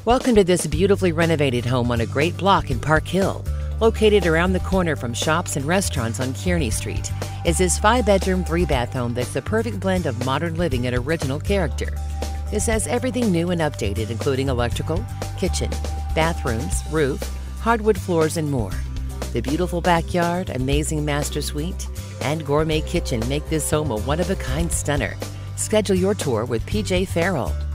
Welcome to this beautifully renovated home on a great block in Park Hill. Located around the corner from shops and restaurants on Kearney Street is this 5-bedroom, 3-bath home that's the perfect blend of modern living and original character. This has everything new and updated, including electrical, kitchen, bathrooms, roof, hardwood floors, and more. The beautiful backyard, amazing master suite, and gourmet kitchen make this home a one-of-a-kind stunner. Schedule your tour with PJ Farrell.